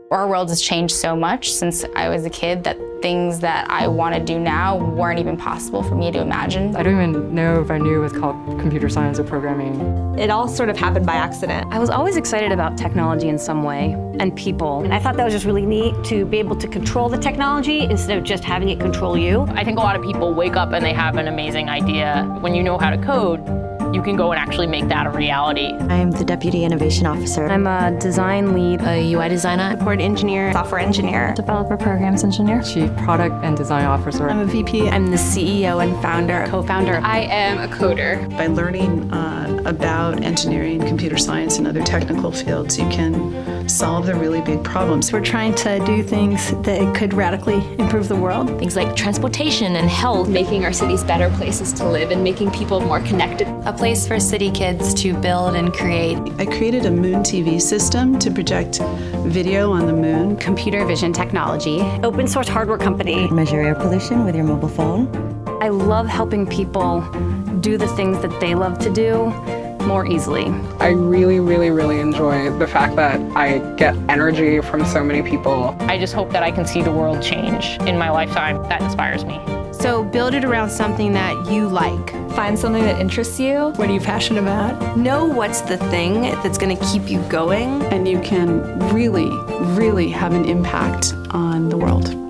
Our world has changed so much since I was a kid that things that I want to do now weren't even possible for me to imagine. I don't even know if I knew it was called computer science or programming. It all sort of happened by accident. I was always excited about technology in some way, and people. And I thought that was just really neat to be able to control the technology instead of just having it control you. I think a lot of people wake up and they have an amazing idea. When you know how to code, you can go and actually make that a reality. I'm the Deputy Innovation Officer. I'm a design lead, a UI designer, support engineer, software engineer, developer programs engineer, Chief Product and Design Officer. I'm a VP. I'm the CEO and founder, co-founder. I am a coder. By learning about engineering, computer science, and other technical fields, you can solve the really big problems. We're trying to do things that could radically improve the world. Things like transportation and health. Making our cities better places to live and making people more connected. A place for city kids to build and create. I created a Moon TV system to project video on the moon. Computer vision technology. Open source hardware company. Measure air pollution with your mobile phone. I love helping people do the things that they love to do more easily. I really, really, really enjoy the fact that I get energy from so many people. I just hope that I can see the world change in my lifetime. That inspires me. So build it around something that you like. Find something that interests you. What are you passionate about? Know what's the thing that's going to keep you going. And you can really, really have an impact on the world.